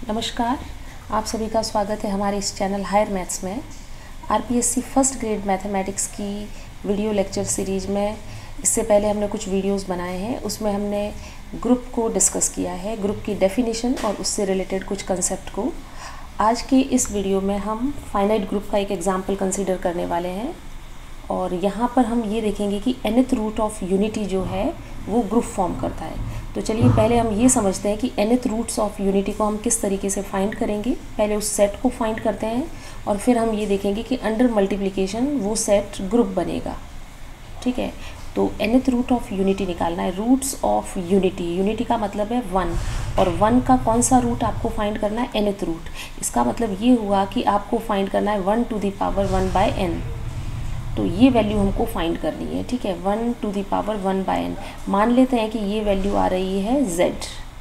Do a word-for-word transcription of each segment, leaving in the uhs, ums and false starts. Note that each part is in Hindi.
नमस्कार, आप सभी का स्वागत है हमारे इस चैनल हायर मैथ्स में। आरपीएससी फर्स्ट ग्रेड मैथमेटिक्स की वीडियो लेक्चर सीरीज में इससे पहले हमने कुछ वीडियोस बनाए हैं। उसमें हमने ग्रुप को डिस्कस किया है, ग्रुप की डेफिनेशन और उससे रिलेटेड कुछ कंसेप्ट को। आज की इस वीडियो में हम फाइनाइट ग्रुप का एक एग्जाम्पल कंसिडर करने वाले हैं और यहाँ पर हम ये देखेंगे कि nth रूट ऑफ यूनिटी जो है वो ग्रुप फॉर्म करता है। तो चलिए पहले हम ये समझते हैं कि nth रूट्स ऑफ यूनिटी को हम किस तरीके से फाइंड करेंगे। पहले उस सेट को फाइंड करते हैं और फिर हम ये देखेंगे कि अंडर मल्टीप्लिकेशन वो सेट ग्रुप बनेगा। ठीक है, तो nth रूट ऑफ यूनिटी निकालना है। रूट्स ऑफ यूनिटी, यूनिटी का मतलब है वन, और वन का कौन सा रूट आपको फाइंड करना है? nth root. इसका मतलब ये हुआ कि आपको फाइंड करना है one to the power one by n. तो ये वैल्यू हमको फाइंड करनी है। ठीक है, one to the power one by n. मान लेते हैं कि ये वैल्यू आ रही है z।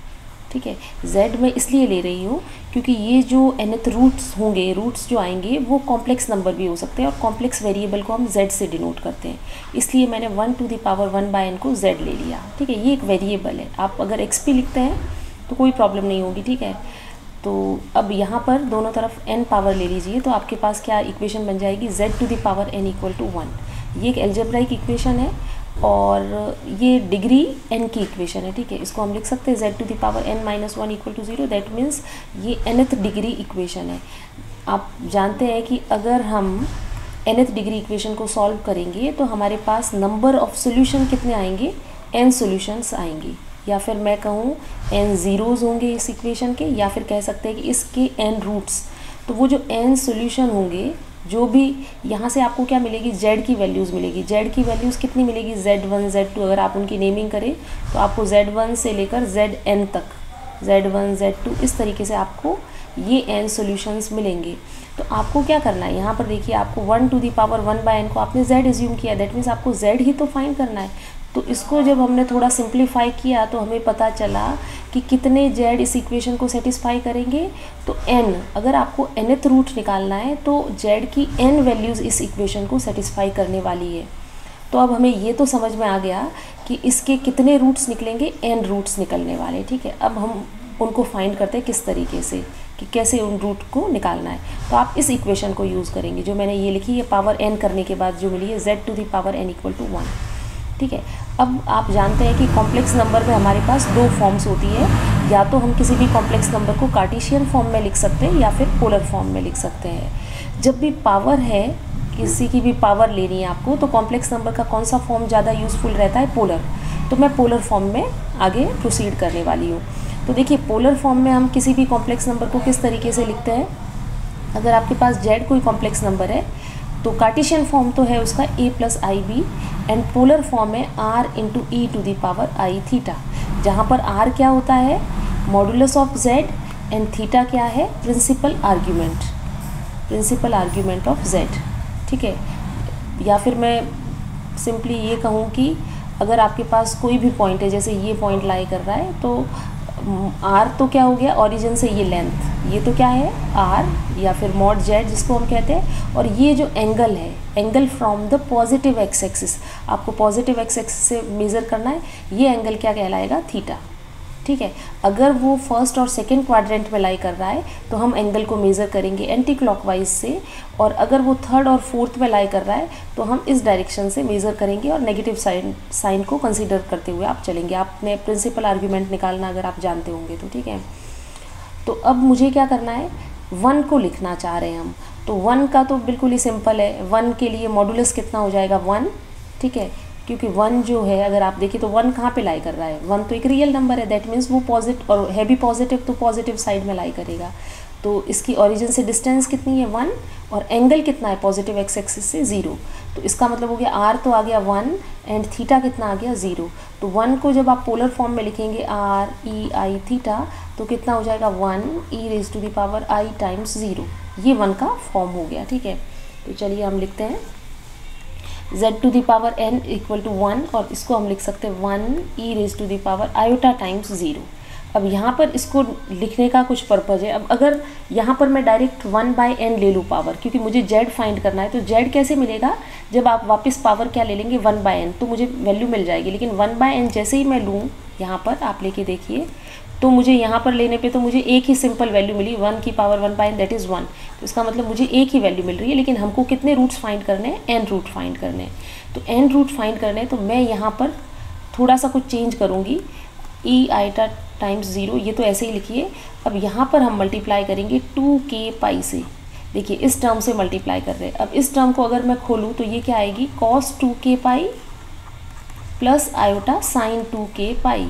ठीक है, z मैं इसलिए ले रही हूँ क्योंकि ये जो nth रूट्स होंगे, रूट्स जो आएंगे वो कॉम्प्लेक्स नंबर भी हो सकते हैं और कॉम्प्लेक्स वेरिएबल को हम z से डिनोट करते हैं। इसलिए मैंने one to the power one by n को z ले लिया। ठीक है, ये एक वेरिएबल है। आप अगर एक्स लिखते हैं तो कोई प्रॉब्लम नहीं होगी। ठीक है, तो अब यहाँ पर दोनों तरफ n पावर ले लीजिए तो आपके पास क्या इक्वेशन बन जाएगी? z to the power n equal to one. ये एक एल्जेब्राइक इक्वेशन है और ये डिग्री n की इक्वेशन है। ठीक है, इसको हम लिख सकते हैं z to the power n minus one equal to zero. That means ये nth डिग्री इक्वेशन है। आप जानते हैं कि अगर हम nth डिग्री इक्वेशन को सॉल्व करेंगे तो हमारे पास नंबर ऑफ सोल्यूशन कितने आएंगे? n सोल्यूशंस आएंगी, या फिर मैं कहूँ n ज़ीरोज़ होंगे इस इक्वेशन के, या फिर कह सकते हैं कि इसके n रूट्स। तो वो जो n सोल्यूशन होंगे, जो भी यहाँ से आपको क्या मिलेगी? z की वैल्यूज़ मिलेगी। z की वैल्यूज़ कितनी मिलेगी? Z one z two. अगर आप उनकी नेमिंग करें तो आपको ज़ेड वन से लेकर ज़ेड एन तक, ज़ेड वन ज़ेड टू, इस तरीके से आपको ये n सॉल्यूशंस मिलेंगे। तो आपको क्या करना है? यहाँ पर देखिए, आपको one to the power one by n को आपने z एज्यूम किया। दैट मीन्स आपको z ही तो फाइंड करना है। तो इसको जब हमने थोड़ा सिंप्लीफाई किया तो हमें पता चला कि कितने z इस इक्वेशन को सेटिस्फाई करेंगे। तो n, अगर आपको nth रूट निकालना है तो z की n वैल्यूज़ इस इक्वेशन को सेटिस्फाई करने वाली है। तो अब हमें ये तो समझ में आ गया कि इसके कितने रूट्स निकलेंगे? n रूट्स निकलने वाले। ठीक है, अब हम उनको फाइंड करते हैं किस तरीके से, कि कैसे उन रूट को निकालना है। तो आप इस इक्वेशन को यूज़ करेंगे जो मैंने ये लिखी है, पावर n करने के बाद जो मिली है z to the power n equal to one. ठीक है, अब आप जानते हैं कि कॉम्प्लेक्स नंबर में हमारे पास दो फॉर्म्स होती है। या तो हम किसी भी कॉम्प्लेक्स नंबर को कार्टेशियन फॉर्म में लिख सकते हैं या फिर पोलर फॉर्म में लिख सकते हैं। जब भी पावर है, किसी की भी पावर लेनी है आपको, तो कॉम्प्लेक्स नंबर का कौन सा फॉर्म ज़्यादा यूज़फुल रहता है? पोलर। तो मैं पोलर फॉर्म में आगे प्रोसीड करने वाली हूँ। तो देखिए, पोलर फॉर्म में हम किसी भी कॉम्प्लेक्स नंबर को किस तरीके से लिखते हैं? अगर आपके पास z कोई कॉम्प्लेक्स नंबर है तो कार्टेशियन फॉर्म तो है उसका a plus i b, and polar form है r into e to the power i theta, जहाँ पर r क्या होता है? Modulus of z, and theta क्या है? Principal argument, principal argument of z। ठीक है, या फिर मैं सिंपली ये कहूँ कि अगर आपके पास कोई भी पॉइंट है, जैसे ये पॉइंट लाई कर रहा है, तो r तो क्या हो गया? ओरिजिन से ये लेंथ, ये तो क्या है? r, या फिर मॉड z जिसको हम कहते हैं। और ये जो एंगल है, angle from the positive x axis, आपको पॉजिटिव एक्स एक्सिस से मेज़र करना है। ये एंगल क्या कहलाएगा? थीटा। ठीक है, अगर वो फर्स्ट और सेकंड क्वाड्रेंट में लाई कर रहा है तो हम एंगल को मेज़र करेंगे एंटी क्लॉकवाइज से, और अगर वो थर्ड और फोर्थ में लाई कर रहा है तो हम इस डायरेक्शन से मेज़र करेंगे और नेगेटिव साइन साइन को कंसीडर करते हुए आप चलेंगे। आपने प्रिंसिपल आर्ग्यूमेंट निकालना अगर आप जानते होंगे तो। ठीक है, तो अब मुझे क्या करना है? वन को लिखना चाह रहे हैं हम। तो वन का तो बिल्कुल ही सिंपल है। वन के लिए मॉडुलस कितना हो जाएगा? वन। ठीक है, क्योंकि वन जो है, अगर आप देखिए तो वन कहाँ पे लाई कर रहा है? वन तो एक रियल नंबर है। दैट मीन्स वो पॉजिटिव, और है भी पॉजिटिव, तो पॉजिटिव साइड में लाई करेगा। तो इसकी ओरिजिन से डिस्टेंस कितनी है? वन, और एंगल कितना है पॉजिटिव एक्स एक्सिस से? ज़ीरो। तो इसका मतलब हो गया आर तो आ गया वन, एंड थीटा कितना आ गया? ज़ीरो। तो वन को जब आप पोलर फॉर्म में लिखेंगे आर ई आई थीटा, तो कितना हो जाएगा? One e raise to the power i times zero. ये वन का फॉर्म हो गया। ठीक है, तो चलिए हम लिखते हैं z to the power n equal to one, और इसको हम लिख सकते हैं one e raise to the power iota times zero. अब यहाँ पर इसको लिखने का कुछ पर्पज़ है। अब अगर यहाँ पर मैं डायरेक्ट वन बाई एन ले लूँ पावर, क्योंकि मुझे z फाइंड करना है, तो z कैसे मिलेगा? जब आप वापस पावर क्या ले लेंगे? वन बाई एन, तो मुझे वैल्यू मिल जाएगी। लेकिन वन बाई एन जैसे ही मैं लूँ, यहाँ पर आप लेके देखिए, तो मुझे यहाँ पर लेने पे तो मुझे एक ही सिंपल वैल्यू मिली, वन की power one by n that is one. तो इसका मतलब मुझे एक ही वैल्यू मिल रही है, लेकिन हमको कितने रूट्स फाइंड करने हैं, एन रूट फाइंड करने हैं। तो एन रूट फाइंड करने हैं, तो मैं यहाँ पर थोड़ा सा कुछ चेंज करूँगी, ई आइटा टाइम्स ज़ीरो, ये तो ऐसे ही लिखिए। अब यहाँ पर हम मल्टीप्लाई करेंगे टू के पाई से। देखिए इस टर्म से मल्टीप्लाई कर रहे हैं। अब इस टर्म को अगर मैं खोलूँ तो ये क्या आएगी, कॉस टू के pi plus iota sine two के पाई।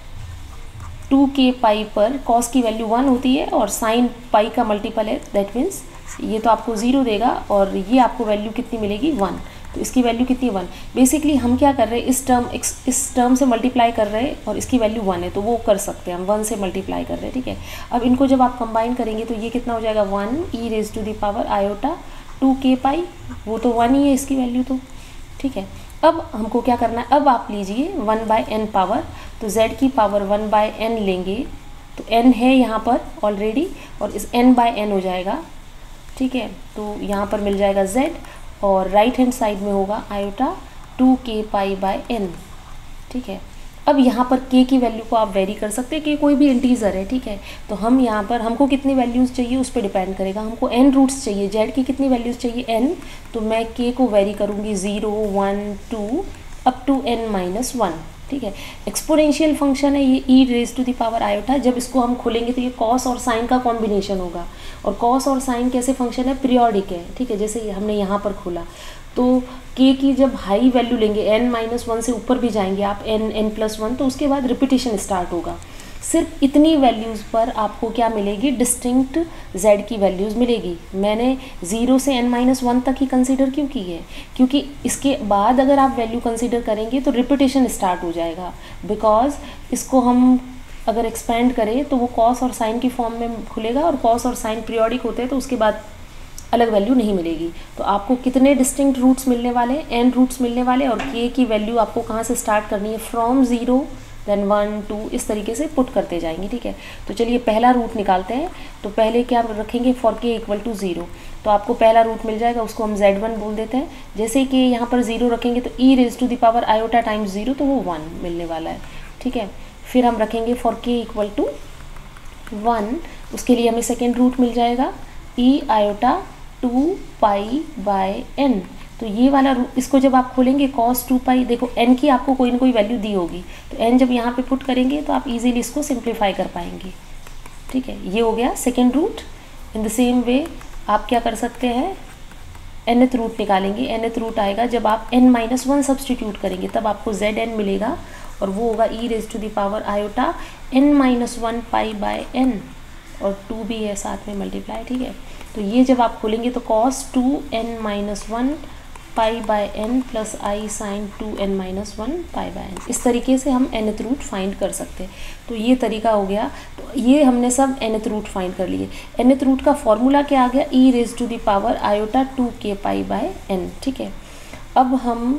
टू के पाई पर कॉस की वैल्यू वन होती है और साइन पाई का मल्टीपल है, दैट मीन्स ये तो आपको ज़ीरो देगा और ये आपको वैल्यू कितनी मिलेगी, वन। तो इसकी वैल्यू कितनी, वन। बेसिकली हम क्या कर रहे हैं, इस टर्म इस टर्म से मल्टीप्लाई कर रहे हैं और इसकी वैल्यू वन है, तो वो कर सकते हैं हम, वन से मल्टीप्लाई कर रहे हैं, ठीक है। अब इनको जब आप कंबाइन करेंगे तो ये कितना हो जाएगा, one e raise to the power iota two के पाई, वो तो वन ही है इसकी वैल्यू तो, ठीक है। अब हमको क्या करना है, अब आप लीजिए वन बाय एन पावर, तो z की पावर वन बाय एन लेंगे, तो n है यहाँ पर ऑलरेडी और इस n बाय n हो जाएगा, ठीक है। तो यहाँ पर मिल जाएगा z और राइट हैंड साइड में होगा आयोटा टू के पाई बाय एन, ठीक है। अब यहाँ पर k की वैल्यू को आप वेरी कर सकते हैं कि कोई भी इंटीजर है, ठीक है। तो हम यहाँ पर हमको कितनी वैल्यूज़ चाहिए उस पर डिपेंड करेगा, हमको n रूट्स चाहिए, z की कितनी वैल्यूज़ चाहिए, n, तो मैं k को वेरी करूँगी zero one two up to n minus one, ठीक है। एक्सपोनेंशियल फंक्शन है ये e raise to the power iota, जब इसको हम खोलेंगे तो ये कॉस और साइन का कॉम्बिनेशन होगा, और कॉस और साइन कैसे फंक्शन है, पीरियोडिक है, ठीक है। जैसे हमने यहाँ पर खोला तो k की जब हाई वैल्यू लेंगे, n माइनस वन से ऊपर भी जाएंगे आप, n n प्लस वन, तो उसके बाद रिपीटेशन स्टार्ट होगा। सिर्फ इतनी वैल्यूज़ पर आपको क्या मिलेगी, डिस्टिंक्ट z की वैल्यूज़ मिलेगी। मैंने ज़ीरो से n माइनस वन तक ही कंसीडर क्यों की है, क्योंकि इसके बाद अगर आप वैल्यू कंसीडर करेंगे तो रिपीटेशन स्टार्ट हो जाएगा, बिकॉज इसको हम अगर एक्सपेंड करें तो वो कॉस और साइन की फॉर्म में खुलेगा, और कॉस और साइन पीरियोडिक होते हैं तो उसके बाद अलग वैल्यू नहीं मिलेगी। तो आपको कितने डिस्टिंक्ट रूट्स मिलने वाले, एन रूट्स मिलने वाले, और के की वैल्यू आपको कहाँ से स्टार्ट करनी है, from zero then one two, इस तरीके से पुट करते जाएंगे, ठीक है। तो चलिए पहला रूट निकालते हैं। तो पहले क्या रखेंगे, फॉर के इक्वल टू ज़ीरो, तो आपको पहला रूट मिल जाएगा, उसको हम जेड वन बोल देते हैं। जैसे कि यहाँ पर ज़ीरो रखेंगे तो e raise to the power iota times zero, तो वो वन मिलने वाला है, ठीक है। फिर हम रखेंगे फॉर के इक्वल टू वन, उसके लिए हमें सेकेंड रूट मिल जाएगा e iota two pi by n. तो ये वाला रूट, इसको जब आप खोलेंगे कॉस टू पाई, देखो n की आपको कोई ना कोई वैल्यू दी होगी, तो n जब यहाँ पे पुट करेंगे तो आप इजीली इसको सिंप्लीफाई कर पाएंगे, ठीक है। ये हो गया second root. In the same way आप क्या कर सकते हैं, nth रूट निकालेंगे। nth रूट आएगा जब आप n माइनस वन सब्सटीट्यूट करेंगे, तब आपको जेड एन मिलेगा, और वो होगा e raise to the power iota n minus one pi by n, और टू भी है साथ में मल्टीप्लाई, ठीक है। तो ये जब आप खोलेंगे तो cos two n minus one pi by n plus i sine two n minus one pi by n, इस तरीके से हम nth रूट फाइंड कर सकते हैं। तो ये तरीका हो गया। तो ये हमने सब nth रूट फाइंड कर लिए। nth रूट का फॉर्मूला क्या आ गया, e raise to the power iota two के पाई बाय एन, ठीक है। अब हम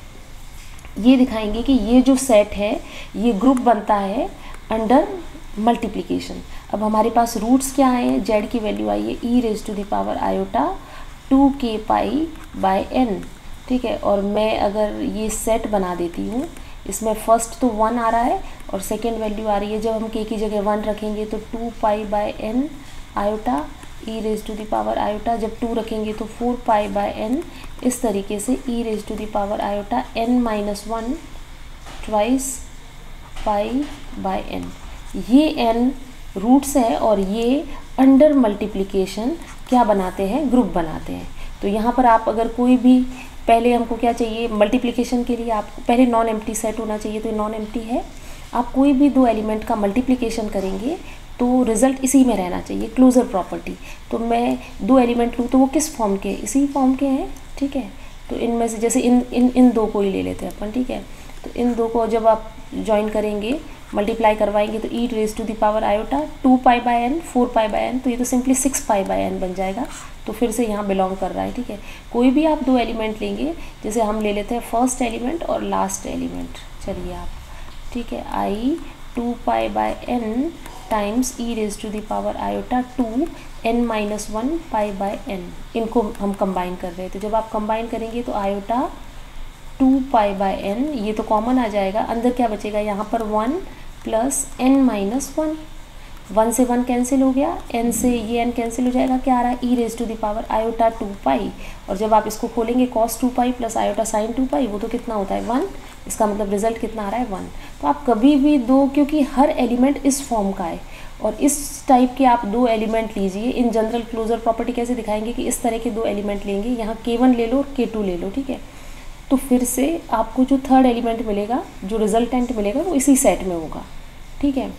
ये दिखाएंगे कि ये जो सेट है ये ग्रुप बनता है अंडर मल्टीप्लिकेशन। अब हमारे पास रूट्स क्या आए, जेड की वैल्यू आई है e raise to the power iota two के पाई बाय एन, ठीक है। और मैं अगर ये सेट बना देती हूँ, इसमें फर्स्ट तो वन आ रहा है और सेकेंड वैल्यू आ रही है, जब हम के की जगह वन रखेंगे तो two pi by n iota e raise to the power iota, जब टू रखेंगे तो फोर पाई बाय एन, इस तरीके से e raise to the power iota n minus one twice pi by n. ये एन रूट्स है और ये अंडर मल्टीप्लिकेशन क्या बनाते हैं, ग्रुप बनाते हैं। तो यहाँ पर आप अगर कोई भी, पहले हमको क्या चाहिए, मल्टीप्लिकेशन के लिए आपको पहले नॉन एम्प्टी सेट होना चाहिए, तो नॉन एम्प्टी है। आप कोई भी दो एलिमेंट का मल्टीप्लिकेशन करेंगे तो रिजल्ट इसी में रहना चाहिए, क्लोजर प्रॉपर्टी। तो मैं दो एलिमेंट लूँ तो वो किस फॉर्म के, इसी फॉर्म के हैं, ठीक है। तो इनमें से जैसे इन इन इन दो को ही ले लेते हैं अपन, ठीक है। तो इन दो को जब आप ज्वाइन करेंगे, मल्टीप्लाई करवाएंगे, तो e raise to the power iota two pi by n, four pi by n, तो ये तो simply six pi by n बन जाएगा। तो फिर से यहाँ बिलोंग कर रहा है, ठीक है। कोई भी आप दो एलिमेंट लेंगे, जैसे हम ले लेते हैं फर्स्ट एलिमेंट और लास्ट एलिमेंट, चलिए आप, ठीक है, i two pi by n times e raise to the power iota two n minus one pi by n, इनको हम कंबाइन कर रहे थे। जब आप कंबाइन करेंगे तो iota two pi by n, ये तो कॉमन आ जाएगा, अंदर क्या बचेगा, यहाँ पर one plus n minus one. One से वन कैंसिल हो गया, एन से ये एन कैंसिल हो जाएगा, क्या आ रहा है e raise to the power iota two pi. और जब आप इसको खोलेंगे cos two pi plus iota sine two pi, वो तो कितना होता है वन। इसका मतलब रिजल्ट कितना आ रहा है वन। तो आप कभी भी दो, क्योंकि हर एलिमेंट इस फॉर्म का है और इस टाइप के आप दो एलिमेंट लीजिए। इन जनरल क्लोजर प्रॉपर्टी कैसे दिखाएंगे कि इस तरह के दो एलिमेंट लेंगे, यहाँ के वन ले लो और के टू ले लो, ठीक है। तो फिर से आपको जो थर्ड एलिमेंट मिलेगा, जो रिजल्टेंट मिलेगा, वो इसी सेट में होगा, ठीक है।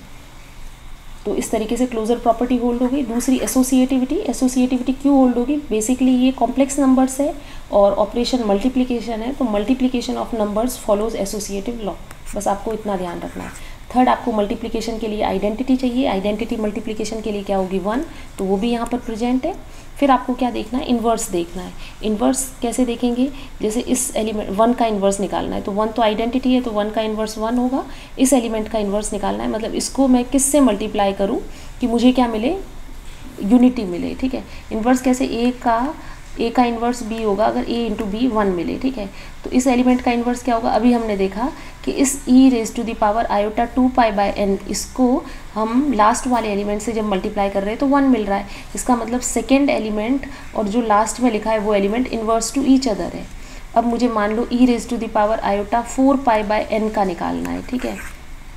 तो इस तरीके से क्लोजर प्रॉपर्टी होल्ड होगी। दूसरी एसोसिएटिविटी, एसोसिएटिविटी क्यों होल्ड होगी? बेसिकली ये कॉम्प्लेक्स नंबर्स है और ऑपरेशन मल्टीप्लिकेशन है, तो multiplication of numbers follows associative law. बस आपको इतना ध्यान रखना है। थर्ड, आपको मल्टीप्लिकेशन के लिए आइडेंटिटी चाहिए। आइडेंटिटी मल्टीप्लिकेशन के लिए क्या होगी वन, तो वो भी यहाँ पर प्रेजेंट है। फिर आपको क्या देखना है, इन्वर्स देखना है। इन्वर्स कैसे देखेंगे, जैसे इस एलिमेंट वन का इन्वर्स निकालना है, तो वन तो आइडेंटिटी है, तो वन का इन्वर्स वन होगा। इस एलिमेंट का इन्वर्स निकालना है, मतलब इसको मैं किससे मल्टीप्लाई करूँ कि मुझे क्या मिले, यूनिटी मिले, ठीक है। इन्वर्स कैसे, ए का ए का इन्वर्स बी होगा अगर ए इंटू बी वन मिले, ठीक है। तो इस एलिमेंट का इन्वर्स क्या होगा, अभी हमने देखा कि इस e raise to the power iota two pi by n, इसको हम लास्ट वाले एलिमेंट से जब मल्टीप्लाई कर रहे हैं तो वन मिल रहा है। इसका मतलब सेकेंड एलिमेंट और जो लास्ट में लिखा है वो element inverse to each other है। अब मुझे मान लो e raise to the power iota four pi by n का निकालना है, ठीक है।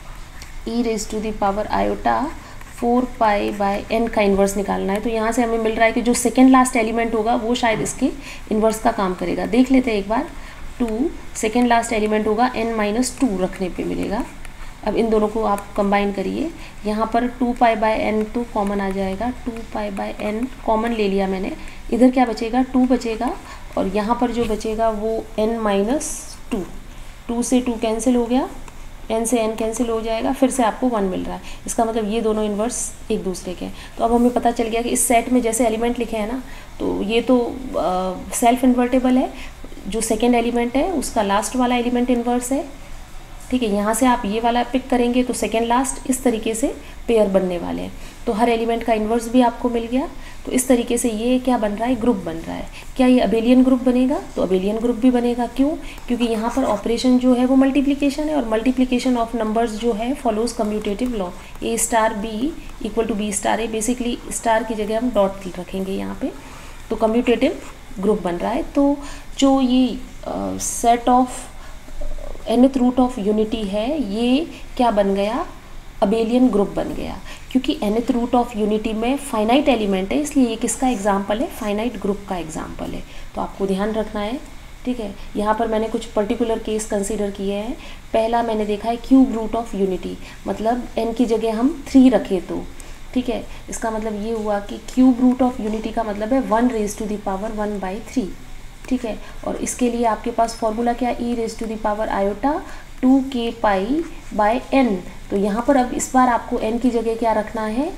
E raise to the power iota four pi by n का इन्वर्स निकालना है। तो यहाँ से हमें मिल रहा है कि जो सेकेंड लास्ट एलिमेंट होगा वो शायद इसके इन्वर्स का काम करेगा। देख लेते हैं एक बार। टू सेकेंड लास्ट एलिमेंट होगा, एन माइनस टू रखने पे मिलेगा। अब इन दोनों को आप कंबाइन करिए। यहाँ पर टू पाई बाय एन तो कॉमन आ जाएगा, two pi by n common ले लिया मैंने। इधर क्या बचेगा, टू बचेगा और यहाँ पर जो बचेगा वो एन माइनस टू। टू से टू कैंसिल हो गया, एन से एन कैंसिल हो जाएगा, फिर से आपको वन मिल रहा है। इसका मतलब ये दोनों इन्वर्स एक दूसरे के हैं। तो अब हमें पता चल गया कि इस सेट में जैसे एलिमेंट लिखे हैं ना, तो ये तो सेल्फ इन्वर्टेबल है। जो सेकेंड एलिमेंट है उसका लास्ट वाला एलिमेंट इन्वर्स है, ठीक है। यहाँ से आप ये वाला पिक करेंगे तो सेकेंड लास्ट, इस तरीके से पेयर बनने वाले हैं। तो हर एलिमेंट का इन्वर्स भी आपको मिल गया। तो इस तरीके से ये क्या बन रहा है, ग्रुप बन रहा है। क्या ये अबेलियन ग्रुप बनेगा, तो अबेलियन ग्रुप भी बनेगा। क्यों, क्योंकि यहाँ पर ऑपरेशन जो है वो मल्टीप्लिकेशन है और मल्टीप्लिकेशन ऑफ नंबर्स जो है follows commutative law. A star b equal to b star a, basically star की जगह हम डॉट रखेंगे यहाँ पे। तो कम्यूटेटिव ग्रुप बन रहा है। तो जो ये set of nth root of unity है, ये क्या बन गया, अबेलियन ग्रुप बन गया। क्योंकि nth रूट ऑफ यूनिटी में फाइनाइट एलिमेंट है, इसलिए ये किसका एग्जाम्पल है, फाइनाइट ग्रुप का एग्जाम्पल है। तो आपको ध्यान रखना है, ठीक है। यहाँ पर मैंने कुछ पर्टिकुलर केस कंसीडर किए हैं। पहला मैंने देखा है क्यूब रूट ऑफ यूनिटी, मतलब n की जगह हम थ्री रखें तो, ठीक है। इसका मतलब ये हुआ कि क्यूब रूट ऑफ यूनिटी का मतलब है one raise to the power one by three, ठीक है। और इसके लिए आपके पास फॉर्मूला क्या, e raise to the power iota two के पाई बाय एन। तो यहाँ पर अब इस बार आपको एन की जगह क्या रखना है,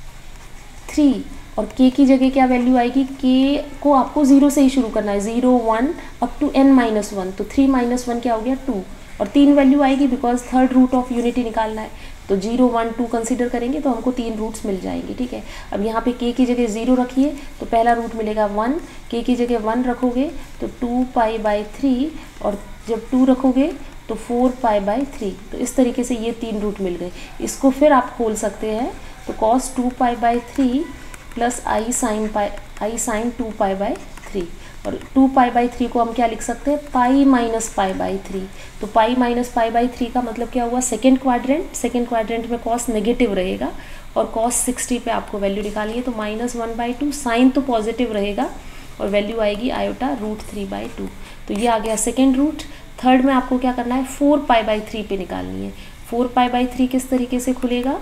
थ्री, और के की जगह क्या वैल्यू आएगी, के को आपको ज़ीरो से ही शुरू करना है, zero one up to n minus one. तो थ्री माइनस वन क्या हो गया, टू, और तीन वैल्यू आएगी because third root of unity निकालना है। तो जीरो वन टू कंसिडर करेंगे तो हमको तीन रूट्स मिल जाएंगे, ठीक है। अब यहाँ पे के की जगह ज़ीरो रखिए तो पहला रूट मिलेगा वन, के की जगह वन रखोगे तो टू पाई बाई थ्री, और जब टू रखोगे तो फोर पाई बाई थ्री। तो इस तरीके से ये तीन रूट मिल गए। इसको फिर आप खोल सकते हैं, तो cos two pi by three plus i sine pi i sine two pi by three, और टू पाई बाई थ्री को हम क्या लिख सकते हैं, pi minus pi by three. तो pi minus pi by three का मतलब क्या हुआ, सेकेंड क्वाड्रेंट। सेकेंड क्वाड्रेंट में कॉस नेगेटिव रहेगा और कॉस सिक्सटी पे आपको वैल्यू निकालनी है, तो minus one by two, sine तो पॉजिटिव रहेगा और वैल्यू आएगी iota root three by two. तो ये आ गया सेकेंड रूट। थर्ड में आपको क्या करना है, फोर पाई बाई थ्री पे निकालनी है। फोर पाई बाई थ्री किस तरीके से खुलेगा,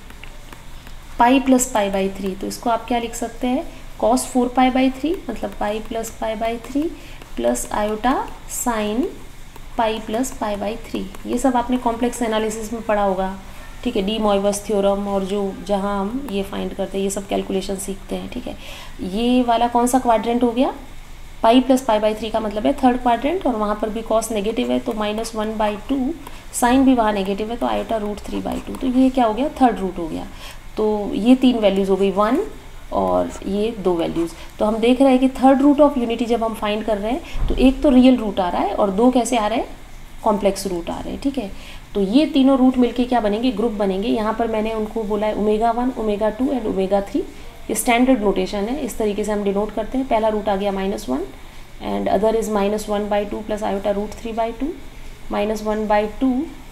pi plus pi by three. तो इसको आप क्या लिख सकते हैं, cos four pi by three, मतलब pi plus pi by three plus iota sine pi plus pi by three. ये सब आपने कॉम्प्लेक्स एनालिसिस में पढ़ा होगा, ठीक है। डी मॉइवस थ्योरम और जो जहाँ हम ये फाइंड करते हैं, ये सब कैलकुलेशन सीखते हैं, ठीक है। ये वाला कौन सा क्वाड्रेंट हो गया, pi plus pi by three का मतलब है थर्ड क्वाड्रेंट, और वहाँ पर भी कॉस नेगेटिव है तो minus one by two, sine भी वहाँ नेगेटिव है तो iota root three by two. तो ये क्या हो गया, थर्ड रूट हो गया। तो ये तीन वैल्यूज़ हो गई, वन और ये दो वैल्यूज़। तो हम देख रहे हैं कि थर्ड रूट ऑफ यूनिटी जब हम फाइंड कर रहे हैं तो एक तो रियल रूट आ रहा है और दो कैसे आ रहे हैं, कॉम्प्लेक्स रूट आ रहे हैं, ठीक है। तो ये तीनों रूट मिलके क्या बनेंगे, ग्रुप बनेंगे। यहाँ पर मैंने उनको बोला है omega one, omega two and omega three. ये स्टैंडर्ड नोटेशन है, इस तरीके से हम डिनोट करते हैं। पहला रूट आ गया minus one and other is minus one by two plus iota root three by two. Minus one by two,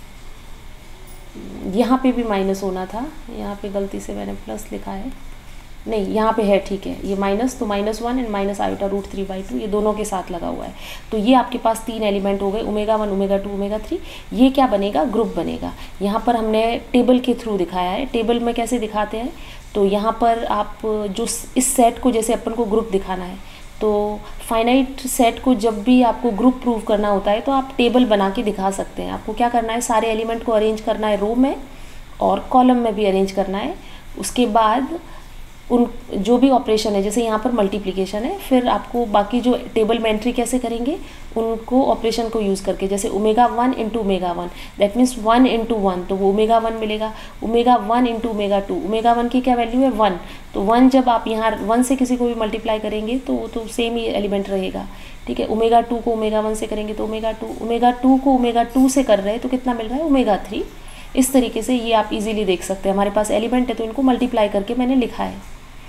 यहाँ पे भी माइनस होना था, यहाँ पे गलती से मैंने प्लस लिखा है, नहीं यहाँ पे है, ठीक है। ये माइनस, तो minus one and minus iota root three by two, ये दोनों के साथ लगा हुआ है। तो ये आपके पास तीन एलिमेंट हो गए, omega one, omega two, omega three. ये क्या बनेगा, ग्रुप बनेगा। यहाँ पर हमने टेबल के थ्रू दिखाया है। टेबल में कैसे दिखाते हैं, तो यहाँ पर आप जो इस सेट को, जैसे अपन को ग्रुप दिखाना है, तो फाइनाइट सेट को जब भी आपको ग्रुप प्रूव करना होता है तो आप टेबल बना के दिखा सकते हैं। आपको क्या करना है, सारे एलिमेंट को अरेंज करना है, रो में और कॉलम में भी अरेंज करना है। उसके बाद उन जो भी ऑपरेशन है, जैसे यहाँ पर मल्टीप्लिकेशन है, फिर आपको बाकी जो टेबल में एंट्री कैसे करेंगे, उनको ऑपरेशन को यूज़ करके, जैसे omega one into omega one, that means one into one, तो वो ओमेगा वन मिलेगा। Omega one into omega two, omega one की क्या वैल्यू है, वन, तो वन जब आप यहाँ वन से किसी को भी मल्टीप्लाई करेंगे तो वो तो सेम ही एलिमेंट रहेगा, ठीक है। ओमेगा टू को ओमेगा वन से करेंगे तो ओमेगा टू, ओमेगा टू को ओमेगा टू से कर रहे हैं तो कितना मिल रहा है, ओमेगा थ्री। इस तरीके से ये आप इजीली देख सकते हैं। हमारे पास एलिमेंट है तो इनको मल्टीप्लाई करके मैंने लिखा है।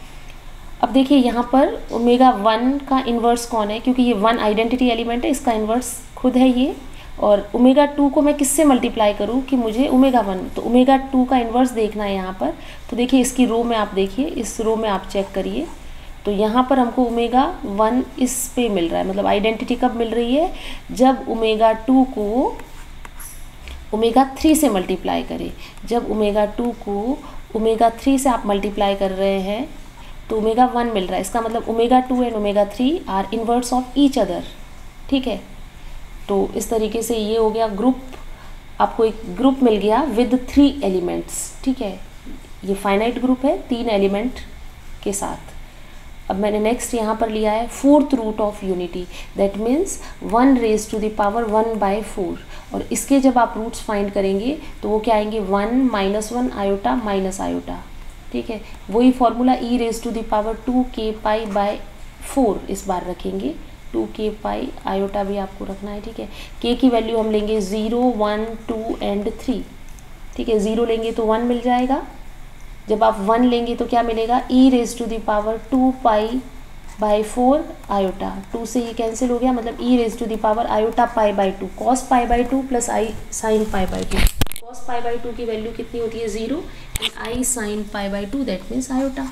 अब देखिए यहाँ पर ओमेगा वन का इन्वर्स कौन है, क्योंकि ये वन आइडेंटिटी एलिमेंट है, इसका इन्वर्स खुद है ये। और ओमेगा टू को मैं किससे मल्टीप्लाई करूँ कि मुझे ओमेगा वन, तो ओमेगा टू का इन्वर्स देखना है यहाँ पर। तो देखिए इसकी रो में आप देखिए, इस रो में आप चेक करिए, तो यहाँ पर हमको ओमेगा वन इस पे मिल रहा है। मतलब आइडेंटिटी कब मिल रही है, जब ओमेगा टू को ओमेगा थ्री से मल्टीप्लाई करें। जब ओमेगा टू को ओमेगा थ्री से आप मल्टीप्लाई कर रहे हैं तो ओमेगा वन मिल रहा है। इसका मतलब omega two and omega three are inverse of each other, ठीक है। तो इस तरीके से ये हो गया ग्रुप, आपको एक ग्रुप मिल गया विद थ्री एलिमेंट्स, ठीक है। ये फाइनाइट ग्रुप है तीन एलिमेंट के साथ। अब मैंने नेक्स्ट यहाँ पर लिया है fourth root of unity, that means one raise to the power one by four. और इसके जब आप रूट्स फाइंड करेंगे तो वो क्या आएंगे, one minus one iota minus iota, ठीक है। वही formula e raise to the power two के पाई बाय फोर इस बार रखेंगे, टू के पाई आयोटा भी आपको रखना है, ठीक है। के की वैल्यू हम लेंगे zero, one, two and three, ठीक है। ज़ीरो लेंगे तो वन मिल जाएगा, जब आप वन लेंगे तो क्या मिलेगा, e raise to the power two pi by four iota. Two से ये कैंसिल हो गया, मतलब e raise to the power iota pi by two, cos pi by two plus i sine pi by two. Cos pi by two की वैल्यू कितनी होती है, zero, and i sine pi by two that means iota.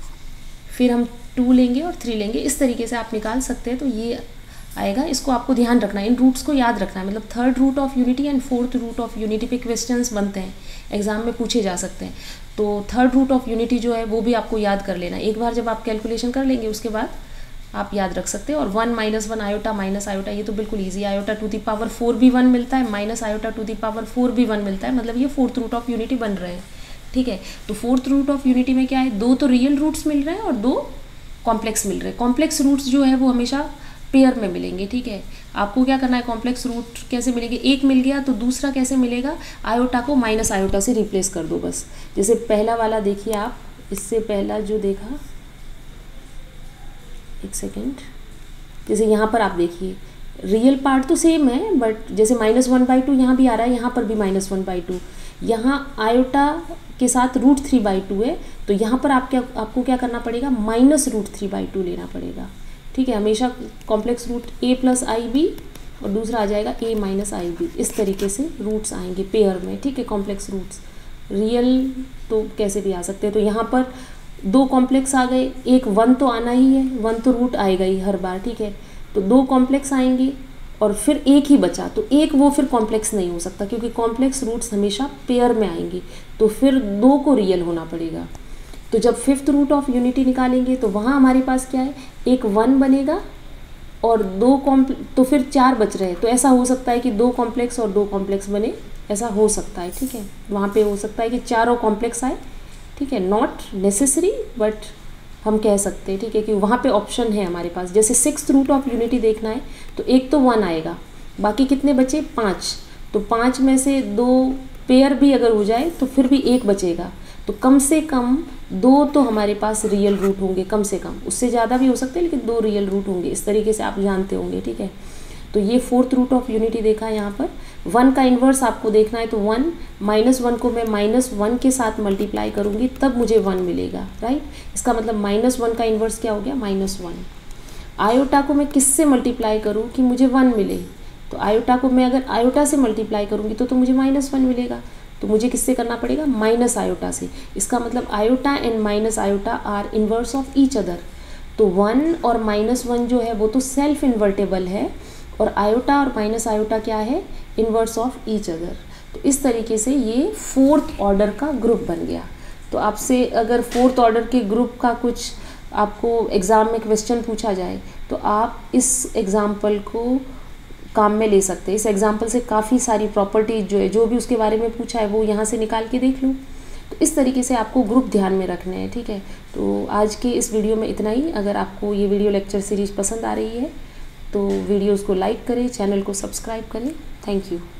फिर हम टू लेंगे और थ्री लेंगे, इस तरीके से आप निकाल सकते हैं। तो ये आएगा, इसको आपको ध्यान रखना है, इन रूट्स को याद रखना है। मतलब third root of unity and fourth root of unity पे क्वेश्चंस बनते हैं, एग्जाम में पूछे जा सकते हैं। तो थर्ड रूट ऑफ यूनिटी जो है वो भी आपको याद कर लेना। एक बार जब आप कैलकुलेशन कर लेंगे उसके बाद आप याद रख सकते हैं। और one minus one iota minus iota, ये तो बिल्कुल easy. Iota to the power four भी वन मिलता है, minus iota to the power four भी वन मिलता है, मतलब ये फोर्थ रूट ऑफ यूनिटी बन रहे हैं, ठीक है। तो फोर्थ रूट ऑफ यूनिटी में क्या है, दो तो रियल रूट्स मिल रहे हैं और दो कॉम्प्लेक्स मिल रहे हैं। कॉम्प्लेक्स रूट्स जो है वो हमेशा पेयर में मिलेंगे, ठीक है। आपको क्या करना है, कॉम्प्लेक्स रूट कैसे मिलेंगे, एक मिल गया तो दूसरा कैसे मिलेगा, आयोटा को माइनस आयोटा से रिप्लेस कर दो बस। जैसे पहला वाला देखिए आप, इससे पहला जो देखा, एक सेकेंड, जैसे यहाँ पर आप देखिए रियल पार्ट तो सेम है, बट जैसे माइनस वन बाई टू यहाँ भी आ रहा है, यहाँ पर भी माइनस वन बाई टू, यहाँ आयोटा के साथ रूट थ्री बाई टू है, तो यहाँ पर आप क्या आपको क्या करना पड़ेगा, minus root three by two लेना पड़ेगा, ठीक है। हमेशा complex root a plus i b और दूसरा आ जाएगा ए माइनस आई बी, इस तरीके से रूट्स आएंगे पेयर में, ठीक है। कॉम्प्लेक्स रूट्स रियल तो कैसे भी आ सकते हैं। तो यहाँ पर दो कॉम्प्लेक्स आ गए, एक वन तो आना ही है, वन तो रूट आएगा ही हर बार, ठीक है। तो दो कॉम्प्लेक्स आएंगे और फिर एक ही बचा, तो एक वो फिर कॉम्प्लेक्स नहीं हो सकता, क्योंकि कॉम्प्लेक्स रूट्स हमेशा पेयर में आएंगे, तो फिर दो को रियल होना पड़ेगा। तो जब फिफ्थ रूट ऑफ यूनिटी निकालेंगे तो वहाँ हमारे पास क्या है, एक वन बनेगा और दो कॉम्प्ले तो फिर चार बच रहे हैं। तो ऐसा हो सकता है कि दो कॉम्प्लेक्स और दो कॉम्प्लेक्स बने, ऐसा हो सकता है, ठीक है। वहाँ पे हो सकता है कि चारों कॉम्प्लेक्स आए, ठीक है। नॉट नेसेसरी बट हम कह सकते हैं, ठीक है, कि वहाँ पे ऑप्शन है हमारे पास। जैसे सिक्स्थ रूट ऑफ यूनिटी देखना है तो एक तो वन आएगा, बाकी कितने बचे, पाँच, तो पाँच में से दो पेयर भी अगर हो जाए तो फिर भी एक बचेगा। तो कम से कम दो तो हमारे पास रियल रूट होंगे, कम से कम, उससे ज़्यादा भी हो सकते हैं लेकिन दो रियल रूट होंगे, इस तरीके से आप जानते होंगे, ठीक है। तो ये फोर्थ रूट ऑफ यूनिटी देखा है यहाँ पर। वन का इन्वर्स आपको देखना है तो वन माइनस वन को मैं माइनस वन के साथ मल्टीप्लाई करूँगी तब मुझे वन मिलेगा, राइट। इसका मतलब माइनस वन का इन्वर्स क्या हो गया, माइनस वन। आयोटा को मैं किससे मल्टीप्लाई करूँ कि मुझे वन मिले, तो आयोटा को मैं अगर आयोटा से मल्टीप्लाई करूँगी तो तो मुझे माइनस वन मिलेगा, तो मुझे किससे करना पड़ेगा, माइनस आयोटा से। इसका मतलब iota and minus iota are inverse of each other. तो वन और माइनस वन जो है वो तो सेल्फ इन्वर्टेबल है और आयोटा और माइनस आयोटा क्या है, इन्वर्स ऑफ ईच अदर। तो इस तरीके से ये फोर्थ ऑर्डर का ग्रुप बन गया। तो आपसे अगर फोर्थ ऑर्डर के ग्रुप का कुछ आपको एग्ज़ाम में क्वेश्चन पूछा जाए तो आप इस एग्ज़ाम्पल को काम में ले सकते हैं। इस एग्जाम्पल से काफ़ी सारी प्रॉपर्टीज जो है, जो भी उसके बारे में पूछा है वो यहाँ से निकाल के देख लूँ। तो इस तरीके से आपको ग्रुप ध्यान में रखने हैं, ठीक है। तो आज के इस वीडियो में इतना ही। अगर आपको ये वीडियो लेक्चर सीरीज पसंद आ रही है तो वीडियोज़ को लाइक करें, चैनल को सब्सक्राइब करें। Thank you.